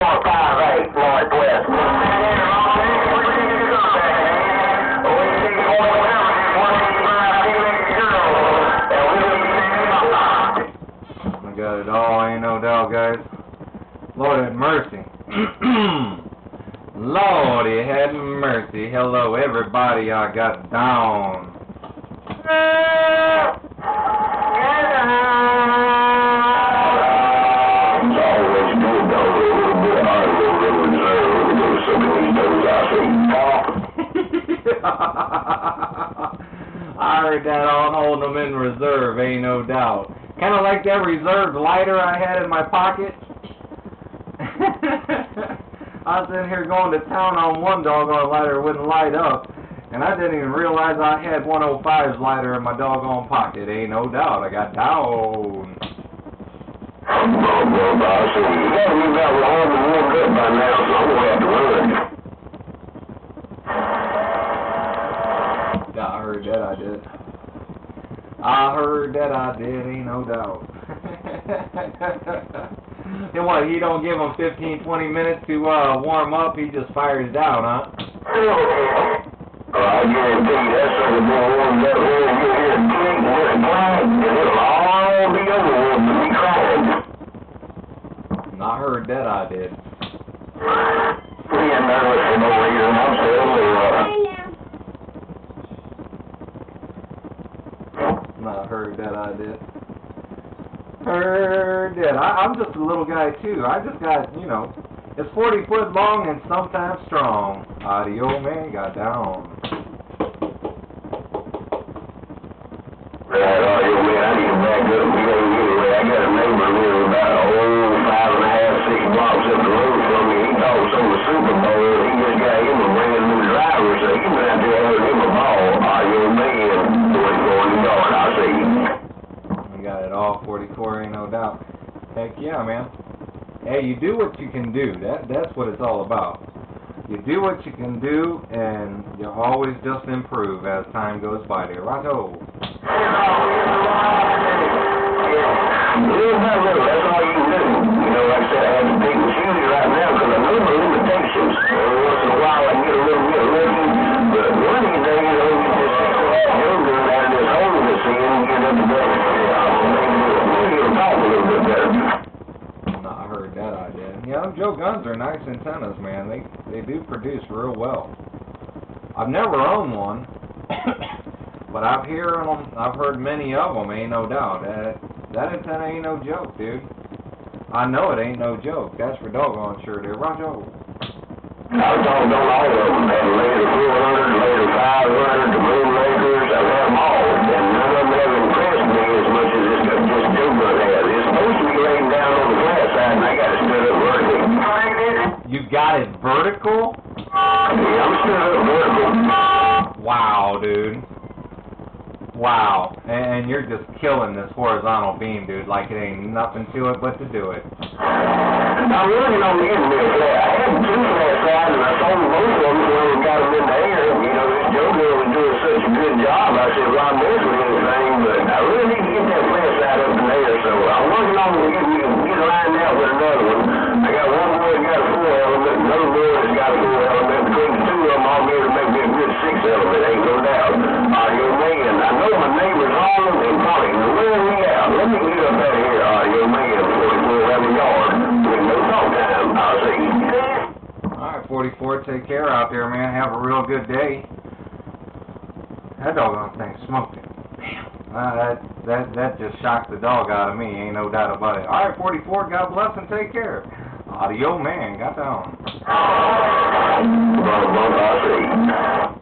458 Northwest. I got it all, ain't no doubt, guys. Lord have mercy. Lordy have mercy. Hello, everybody. I got down. I heard that on holding them in reserve, ain't no doubt. Kind of like that reserved lighter I had in my pocket. I was in here going to town on one doggone lighter, it wouldn't light up. And I didn't even realize I had 105's lighter in my doggone pocket, ain't no doubt. I got down. Yeah, I heard that I did. I heard that I did, ain't no doubt. And what, he don't give him 15, 20 minutes to warm up, he just fires down, huh? I guarantee that's going to be one that will get his teeth and his blind, and it'll all be over with and be crying. I heard that I did. Being nervous for no reason, I'm I heard that I did. Heard that. I'm just a little guy too. I just got, you know, it's 40 foot long and sometimes strong. Audio man got down. Audio man, I need to back up. We ain't anyway. I got a neighbor living about 5.5, 6 blocks up the road from me. He talks on the Super Bowl. He just got him a brand new driver, so he went out there and heard him a ball. Audio man, boy, going to yard. I see. Got it all, 44, ain't no doubt. Heck yeah, man. Hey, you do what you can do. That's what it's all about. You do what you can do, and you'll always just improve as time goes by there. Righto. That's all you can do. You know, like I said, I have to pick and choose right now because I know the limitations. Every once in a while I can get a little bit lucky, but one of these days, you know, you just younger out of this hole that's in and get up to bed. I heard that I did. Yeah, them Joe Guns are nice antennas, man. They do produce real well. I've never owned one, but I've heard many of them. Ain't no doubt. That antenna ain't no joke, dude. I know it ain't no joke. That's for doggone sure, dude. Roger. I've talked on all of them, man. Later 400, later 500, the moon lakers, I've had them all, and none of them have impressed me as much as this Joe Gun has. It's supposed to be laying down on the glass side, and I got it stood up vertical. You got it vertical? Yeah, I'm stood up vertical. Wow, dude. Wow. And you're just killing this horizontal beam, dude, like it ain't nothing to it but to do it. I really don't need me a flat. I had 2 flat sides, and I sold both of them when we got them in the air. You know, this Joe Gun was doing such a good job. I said, well, I'm missing anything, but I really need to get that flat side up in the air. So I'm working on get lined out with another one. I got one boy that got a 4-element, another boy that's got a 4-element. Between the 2 of them, I'll be able to make me a good 6-element. Ain't no doubt. Audio man, I know my neighbor's home and probably where we out. Let me get up out of here, audio man, before we go around the yard. With no talk time, I'll see you. Alright, 44, take care out there, man. Have a real good day. That doggone thing smoked it. Damn. That just shocked the dog out of me, ain't no doubt about it. Alright, 44, God bless and take care. Audio man, got down. I'll see.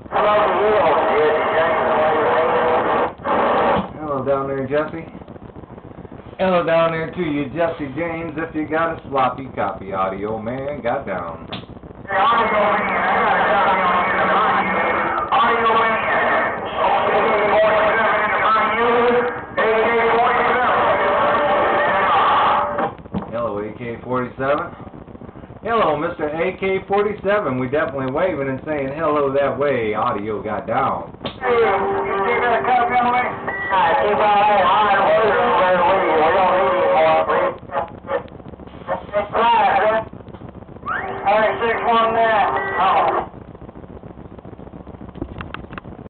Hello down there, Jesse. Hello down there to you, Jesse James. If you got a sloppy copy, audio man got down. Hello, AK47. Hello, Mr. AK47. We definitely waving and saying hello that way. Audio got down. All right, 619.